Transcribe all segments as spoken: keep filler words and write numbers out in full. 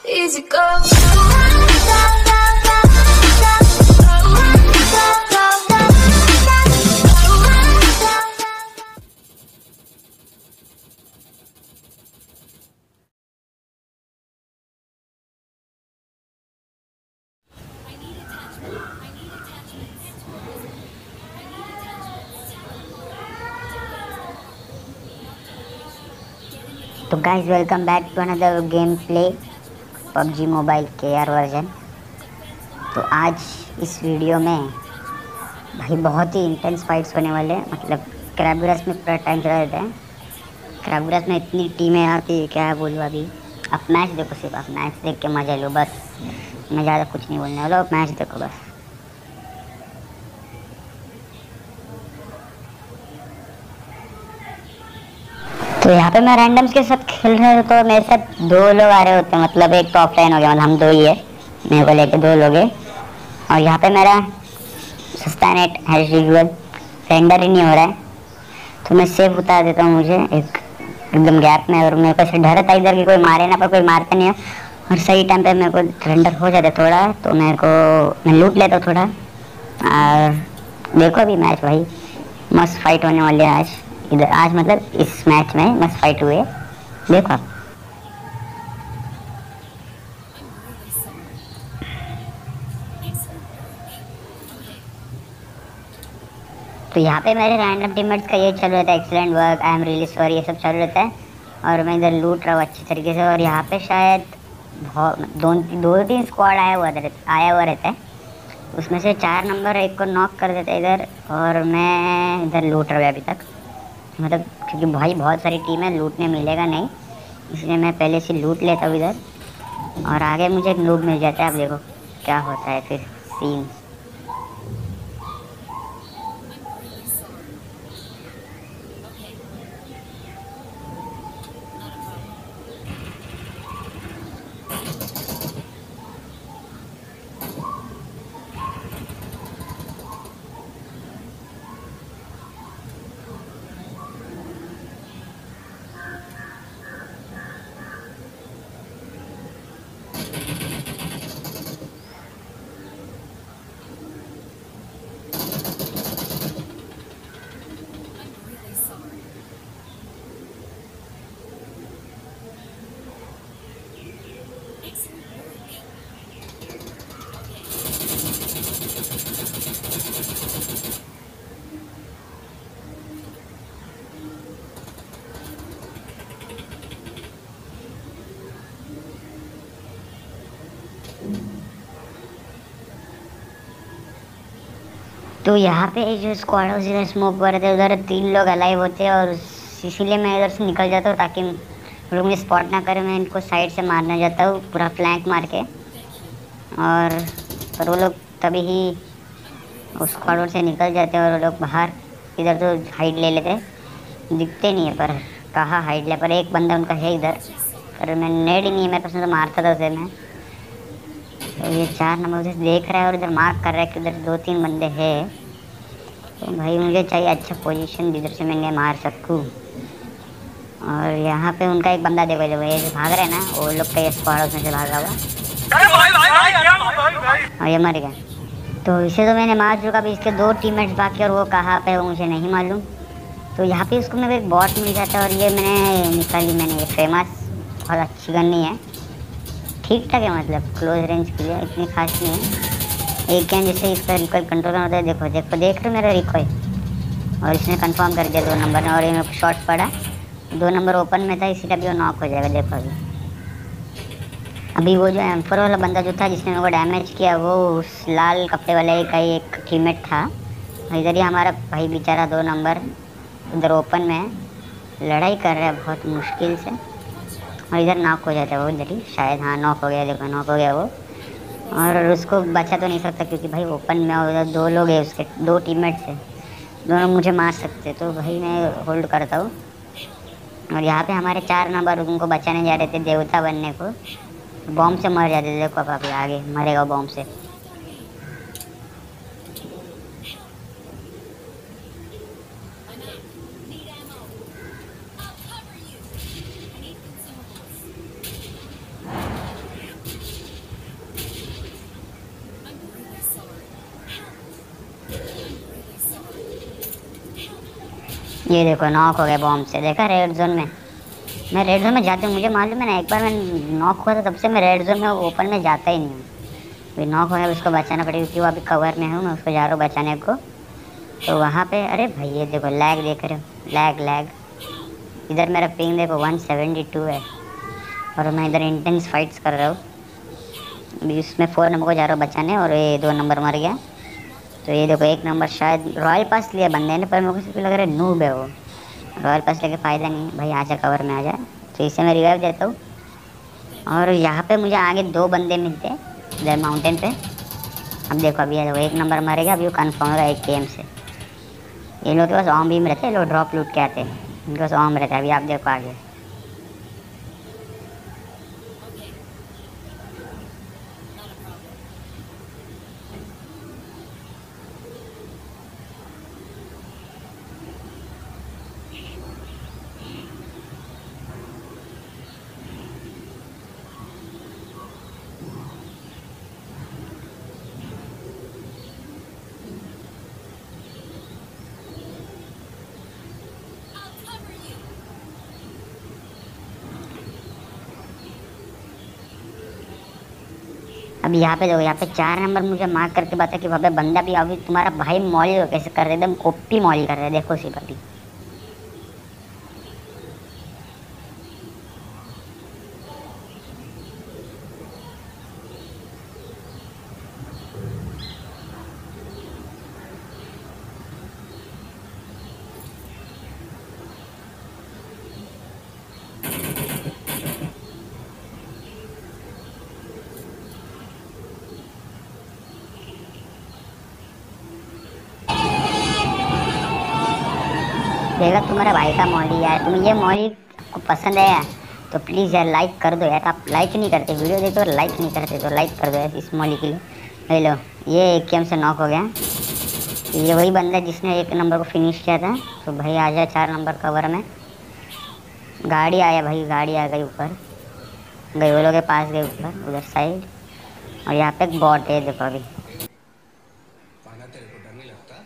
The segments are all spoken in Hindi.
Easy go. तो guys welcome back to another game play PUBG mobile K R version. तो आज इस वीडियो में भाई बहुत ही इंटेंस फाइट्स होने वाले हैं। मतलब क्रैबग्रास में पूरा टाइम चला जाता है। क्रैबग्रास में इतनी टीमें आती है क्या बोलूँ। अभी आप मैच देखो, सिर्फ आप मैच देख के मजा लो बस। मैं ज़्यादा कुछ नहीं बोलने वाला, मैच देखो बस। तो यहाँ पे मैं रैंडम्स के साथ खेल रहे हो तो मेरे साथ दो लोग आ रहे होते हैं। मतलब एक तो ऑफलाइन हो गया, मतलब हम दो ही है, मेरे को लेके दो लोग हैं। और यहाँ पे मेरा सस्ता नेट एज यूजुअल रेंडर ही नहीं हो रहा है, तो मैं सेव उतार देता हूँ मुझे एक एकदम गैप में। और मेरे को ऐसे डर था इधर की कोई मारे ना, पर कोई मारता नहीं है। और सही टाइम पे मेरे को रेंडर हो जाता है थोड़ा, तो मेरे को मैं लूट लेता हूँ थोड़ा। और देखो अभी मैच भाई मस्त फाइट होने वाली है आज इधर। आज मतलब इस मैच में मस्त फाइट हुए, देखो आप। तो यहाँ पे मेरे रैंडम टीममेट्स का ये चल रहा था, excellent work, I am really sorry, ये सब चल रहा है। और मैं इधर लूट रहा हूँ अच्छी तरीके से। और यहाँ पे शायद बहुत दो दो तीन स्क्वाड आया हुआ आया हुआ रहता है, उसमें से चार नंबर एक को नॉक कर देता है इधर। और मैं इधर लूट रहा हूँ अभी तक, मतलब क्योंकि भाई बहुत सारी टीम है, लूटने मिलेगा नहीं, इसलिए मैं पहले से लूट लेता हूँ इधर। और आगे मुझे एक लूट मिल जाता है। अब देखो क्या होता है फिर सीन। तो यहाँ पे जो स्क्वाड उधर स्मोक कर रहे थे, उधर तीन लोग अलाइव होते हैं। और इसीलिए मैं इधर से निकल जाता हूँ ताकि लोग मुझे स्पॉट ना करें। मैं इनको साइड से मारना जाता हूँ पूरा फ्लैंक मार के। और पर वो लोग तभी ही उस स्क्वाड से निकल जाते हैं और वो लोग बाहर इधर तो हाइड ले लेते, दिखते नहीं है पर कहाँ हाइड ले। पर एक बंदा उनका है इधर, पर मैं नेड ही नहीं है मेरे पास, तो मारता था उसे मैं। तो ये चार नंबर उधर देख रहा है और इधर मार्क कर रहा है कि उधर दो तीन बंदे हैं। तो भाई मुझे चाहिए अच्छा पोजीशन जिधर से मैं इन्हें मार सकूँ। और यहाँ पे उनका एक बंदा देखो, जो ये जो भाग रहा है ना, वो लोग का ये स्क्वाड उसमें से भागा हुआ और ये मर गया। तो इसे तो मैंने मार चुका, अभी इसके दो टीममेट्स बाकी, और वो कहाँ पे वो मुझे नहीं मालूम। तो यहाँ पे उसको मेरे को एक बॉट मिल जाता है और ये मैंने निकाली। मैंने ये फेमस बहुत अच्छी गन नहीं है, ठीक ठाक है, मतलब क्लोज रेंज के लिए इतनी खास नहीं है। एक गन जैसे इसका रिकॉइल कंट्रोल होता है, देखो देखो देख रहे मेरा रिकॉइल। और इसने कंफर्म कर दिया दो नंबर ने, और ये मेरे को शॉट पड़ा, दो नंबर ओपन में था, इसीलिए अभी वो नॉक हो जाएगा। देखो अभी अभी वो जो एम फोर वाला बंदा जो था जिसने मेरे को डैमेज किया, वो उस लाल कपड़े वाले का ही एक टीममेट था। इधर ही हमारा भाई बेचारा दो नंबर उधर ओपन में लड़ाई कर रहा है बहुत मुश्किल से, और इधर नॉक हो जाता है वो इधर ही शायद। हाँ नॉक हो गया, देखो नॉक हो गया वो। और उसको बचा तो नहीं सकता क्योंकि भाई ओपन में उधर दो लोग हैं, उसके दो टीममेट्स हैं, दोनों मुझे मार सकते। तो भाई मैं होल्ड करता हूँ। और यहाँ पे हमारे चार नंबर उनको बचाने जा रहे थे देवता बनने को, बॉम्ब से मर जाते थे। देखो अब अभी आगे मरेगा बॉम्ब से। ये देखो नॉक हो गया बॉम्ब से, देखा रेड जोन में। मैं रेड जोन में जाती हूँ, मुझे मालूम है ना, एक बार मैं नॉक हुआ था तब से मैं रेड जोन में ओपन में जाता ही नहीं हूँ। अभी नॉक हो गया, उसको बचाना पड़ेगा क्योंकि वो अभी कवर में हूँ, मैं उसको जा रहा हूँ बचाने को। तो वहाँ पे अरे भाई ये देखो लैग देख रहे हो, लैग लैग। इधर मेरा पिंग देखो वन सेवेंटी टू है और मैं इधर इंटेंस फाइट्स कर रहा हूँ। अभी इसमें फोर नंबर को जा रहा हूँ बचाने और ये दो नंबर मर गया। तो ये देखो एक नंबर शायद रॉयल पास लिया बंदे ने, पर मेरे को सिर्फ लग रहा है नूब है वो। रॉयल पास लेके फ़ायदा नहीं भाई, आ जा कवर में आ जा। तो इसे मैं रिवाइव देता हूँ और यहाँ पे मुझे आगे दो बंदे मिलते हैं इधर माउंटेन पे। अब देखो अभी देखो एक नंबर मरेगा, अभी वो कन्फर्म होगा एक गेम से। ये लोग के पास ऑम बीम रहते हैं, लोग ड्रॉप लूट के आते हैं, इनके पास ऑम रहता है। अभी आप देखो आगे अब यहाँ पे देखो, यहाँ पे चार नंबर मुझे मार्क करके बता कि वहाँ पे बंदा भी अभी तुम्हारा भाई मॉली कैसे कर रहे एकदम ओपी मॉली कर रहे हैं, देखो सिर्फ अभी। देखा तुम्हारे भाई का मॉली यार, तुम्हें ये मॉली आपको पसंद है यार तो प्लीज़ यार लाइक कर दो यार। आप लाइक नहीं करते, वीडियो देखो और लाइक नहीं करते, तो लाइक कर दो यार इस मॉली के लिए। हेलो ये एक गेम से नॉक हो गया। ये वही बंदा है जिसने एक नंबर को फिनिश किया था। तो भाई आ जाए चार नंबर कवर में। गाड़ी आया भाई, गाड़ी आ गई ऊपर, गई वो लोग के पास गए ऊपर उधर साइड। और यहाँ पे एक बॉट है देखो अभी। पाना तेरे को डर नहीं लगता?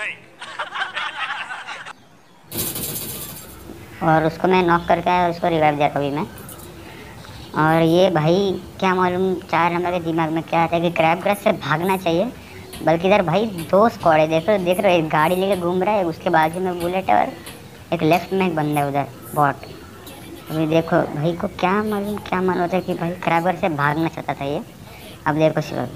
और उसको मैं नॉक करके आया, उसको रिवाइव दिया कभी मैं। और ये भाई क्या मालूम चार नंबर के दिमाग में क्या आता है कि क्रैब ग्रास से भागना चाहिए, बल्कि इधर भाई दो स्क्वाड है। देख रहे हो देख रहे हो, एक गाड़ी लेके घूम रहा है, उसके बाजू में बुलेट है और एक लेफ्ट में एक बंदा है उधर बॉट। अभी देखो भाई को क्या मालूम क्या मालूम होता है कि भाई क्रैब ग्रास से भागना चाहता था ये। अब देखो सिर्फ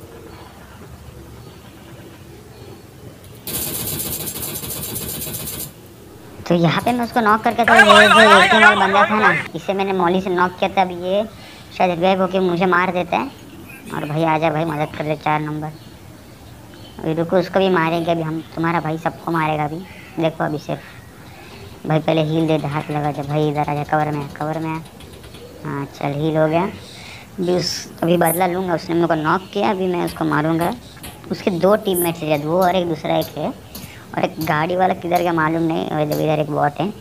तो यहाँ पे मैं उसको नॉक करके था। ये जो एटीएम वाला बंदा था ना, इसे मैंने मॉली से नॉक किया था। अभी ये शायद रिवाइव होके मुझे मार देता है। और भाई आजा भाई मदद कर दे चार नंबर। अभी रुको उसको भी मारेंगे, अभी हम तुम्हारा भाई सबको मारेगा अभी। देखो अभी सिर्फ भाई पहले हील दे दे, हाथ लगा जा भाई, इधर आजा कवर में कवर में। हाँ चल हील हो गया। अभी उस अभी बदला लूँगा, उसने मेरे को नॉक किया, अभी मैं उसको मारूँगा। उसके दो टीममेट्स हैं, वो और एक दूसरा एक है, और एक गाड़ी वाला किधर का मालूम नहीं। और इधर एक बॉट है।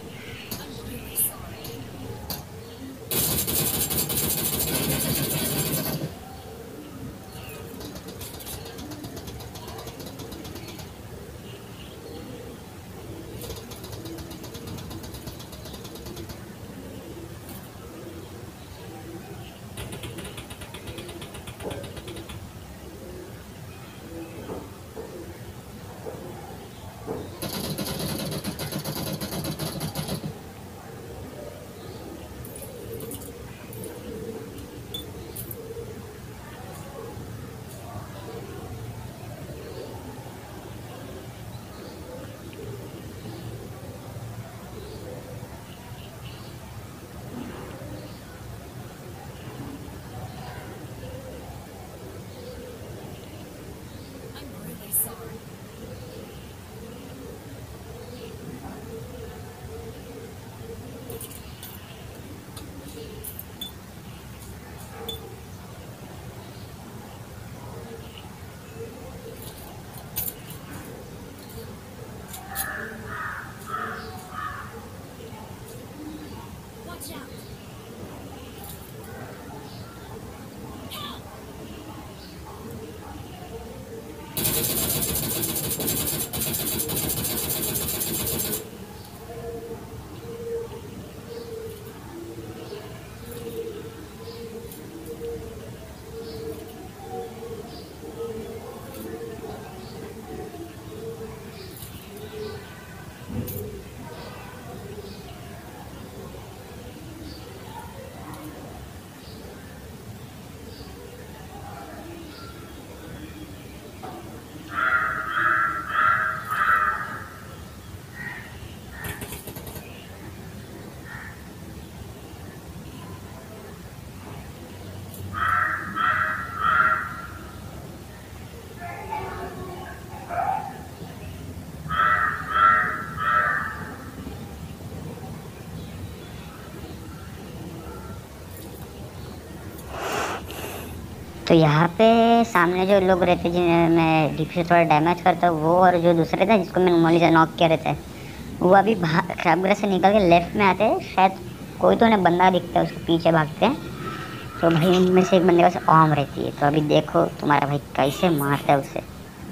तो यहाँ पे सामने जो लोग रहते हैं जिन्हें मैं डीपी से थोड़ा डैमेज करता हूँ, वो और जो दूसरे थे जिसको मैं नॉर्मली नॉक किया रहता है, वो अभी क्रैबग्रास से निकल के लेफ्ट में आते हैं। शायद कोई तो उन्हें बंदा दिखता है, उसके पीछे भागते हैं। तो भाई उनमें से एक बंदे के पास ऑर्म रहती है। तो अभी देखो तुम्हारा भाई कैसे मारता है उसे।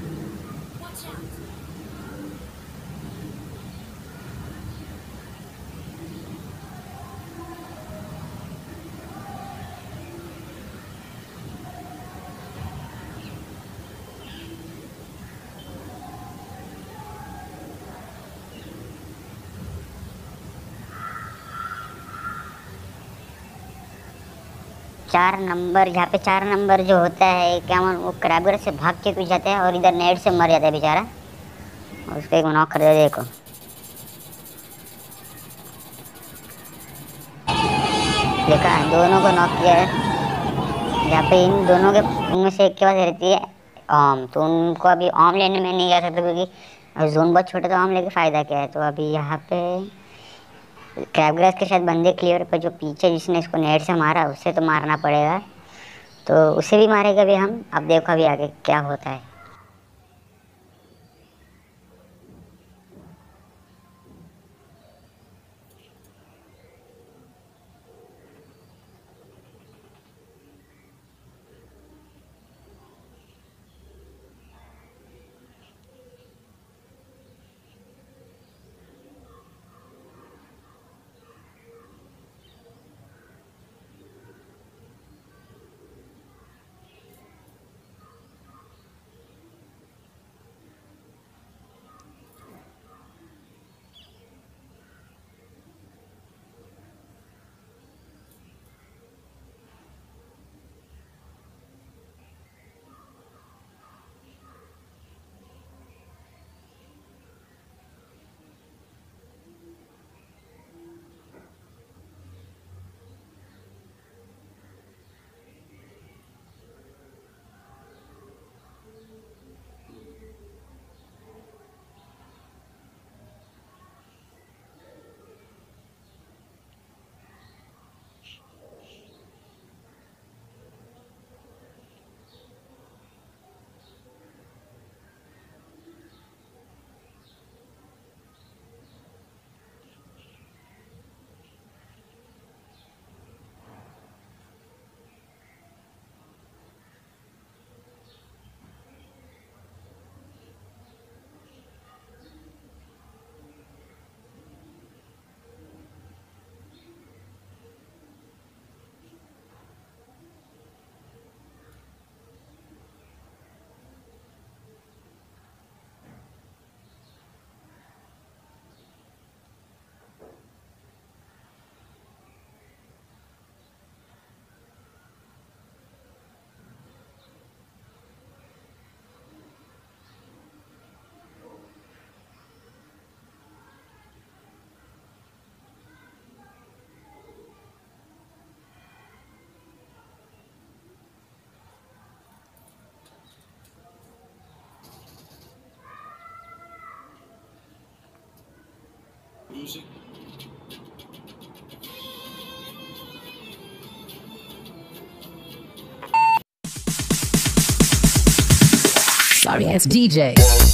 चार नंबर, यहाँ पे चार नंबर जो होता है क्या मन, वो क्रैबग्रास से भाग के कुछ जाते हैं और इधर नेट से मर जाता है बेचारा। और उसको एक नॉक कर दे। देखो देखा, दोनों को नॉक किया है। यहाँ पे इन दोनों के उनमें से एक के पास रहती है आम, तो उनको अभी आम लेने में नहीं जा सकते क्योंकि जोन बहुत छोटा, तो आम लेके फ़ायदा क्या है। तो अभी यहाँ पे क्रैबग्रास के शायद बंदे क्लियर पर जो पीछे जिसने इसको नेट से मारा उसे तो मारना पड़ेगा। तो उसे भी मारेगा अभी हम। अब देखो अभी आगे क्या होता है। Music. Sorry, it's D J.